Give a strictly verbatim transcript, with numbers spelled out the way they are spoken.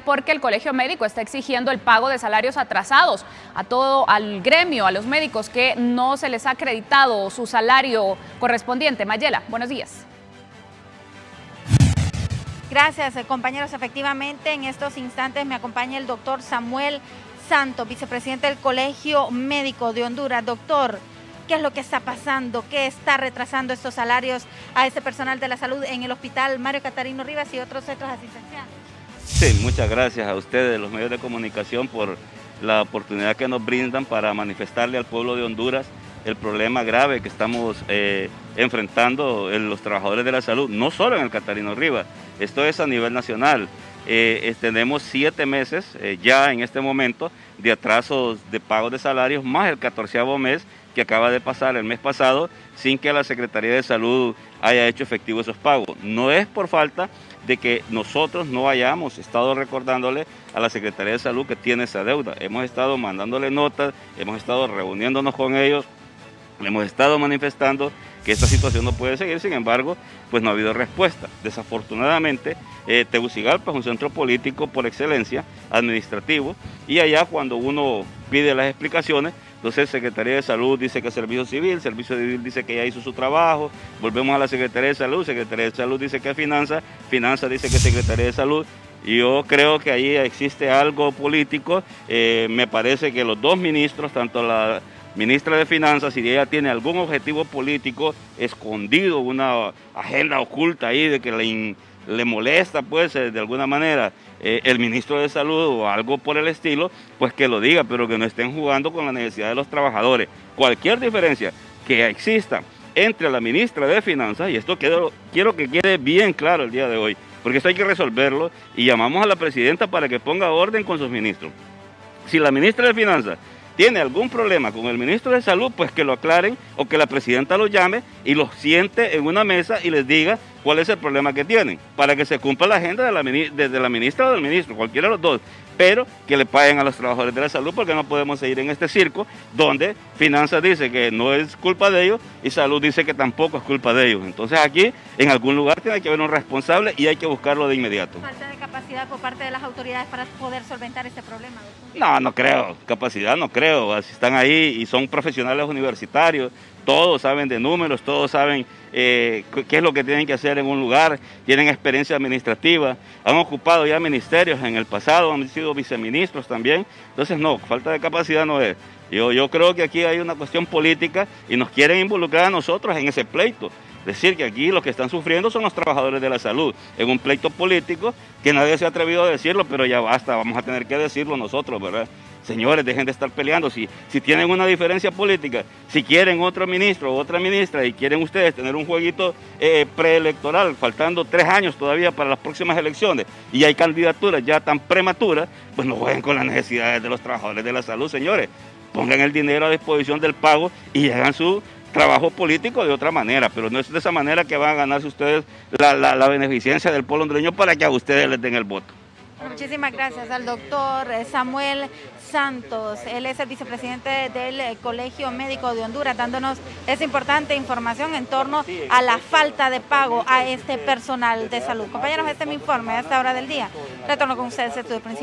porque el Colegio Médico está exigiendo el pago de salarios atrasados a todo al gremio, a los médicos que no se les ha acreditado su salario correspondiente. Mayela, buenos días. Gracias, compañeros. Efectivamente, en estos instantes me acompaña el doctor Samuel Santos, vicepresidente del Colegio Médico de Honduras. Doctor, ¿qué es lo que está pasando? ¿Qué está retrasando estos salarios a este personal de la salud en el Hospital Mario Catarino Rivas y otros centros asistenciales? Sí, muchas gracias a ustedes, los medios de comunicación, por la oportunidad que nos brindan para manifestarle al pueblo de Honduras el problema grave que estamos eh, enfrentando en los trabajadores de la salud, no solo en el Catarino Rivas, esto es a nivel nacional. Eh, tenemos siete meses eh, ya en este momento de atrasos de pagos de salarios, más el catorceavo mes que acaba de pasar el mes pasado, sin que la Secretaría de Salud haya hecho efectivo esos pagos. No es por falta de que nosotros no hayamos estado recordándole a la Secretaría de Salud que tiene esa deuda. Hemos estado mandándole notas, hemos estado reuniéndonos con ellos, hemos estado manifestando que esta situación no puede seguir, sin embargo, pues no ha habido respuesta. Desafortunadamente, eh, Tegucigalpa es un centro político por excelencia, administrativo, y allá cuando uno pide las explicaciones, entonces Secretaría de Salud dice que Servicio Civil, Servicio Civil dice que ya hizo su trabajo, volvemos a la Secretaría de Salud, Secretaría de Salud dice que Finanzas, Finanzas dice que Secretaría de Salud. Y yo creo que ahí existe algo político. Eh, me parece que los dos ministros, tanto la ministra de Finanzas, si ella tiene algún objetivo político escondido, una agenda oculta ahí de que le, in, le molesta, pues, de alguna manera, eh, el ministro de Salud o algo por el estilo, pues que lo diga, pero que no estén jugando con la necesidad de los trabajadores. Cualquier diferencia que exista entre la ministra de Finanzas, y esto quiero, quiero que quede bien claro el día de hoy, porque esto hay que resolverlo, y llamamos a la presidenta para que ponga orden con sus ministros. Si la ministra de Finanzas tiene algún problema con el ministro de Salud, pues que lo aclaren o que la presidenta lo llame y los siente en una mesa y les diga cuál es el problema que tienen, para que se cumpla la agenda de la, de la ministra o del ministro, cualquiera de los dos, pero que le paguen a los trabajadores de la salud, porque no podemos seguir en este circo donde Finanzas dice que no es culpa de ellos y Salud dice que tampoco es culpa de ellos. Entonces aquí en algún lugar tiene que haber un responsable y hay que buscarlo de inmediato. ¿Falta de capacidad por parte de las autoridades para poder solventar este problema, doctor? No, no creo, capacidad no creo, si están ahí y son profesionales universitarios, todos saben de números, todos saben eh, qué es lo que tienen que hacer en un lugar, tienen experiencia administrativa, han ocupado ya ministerios en el pasado, han sido viceministros también, entonces no, falta de capacidad no es. Yo, yo creo que aquí hay una cuestión política y nos quieren involucrar a nosotros en ese pleito. Decir que aquí los que están sufriendo son los trabajadores de la salud, en un pleito político que nadie se ha atrevido a decirlo, pero ya basta, vamos a tener que decirlo nosotros, ¿verdad? Señores, dejen de estar peleando, si, si tienen una diferencia política, si quieren otro ministro o otra ministra y quieren ustedes tener un jueguito eh, preelectoral, faltando tres años todavía para las próximas elecciones, y hay candidaturas ya tan prematuras, pues no jueguen con las necesidades de los trabajadores de la salud, señores. Pongan el dinero a disposición del pago y hagan su trabajo político de otra manera, pero no es de esa manera que van a ganarse ustedes la, la, la beneficencia del pueblo hondureño para que a ustedes les den el voto. Muchísimas gracias al doctor Samuel Santos. Él es el vicepresidente del Colegio Médico de Honduras, dándonos esa importante información en torno a la falta de pago a este personal de salud. Compañeros, este es mi informe a esta hora del día. Retorno con ustedes, estudio principal.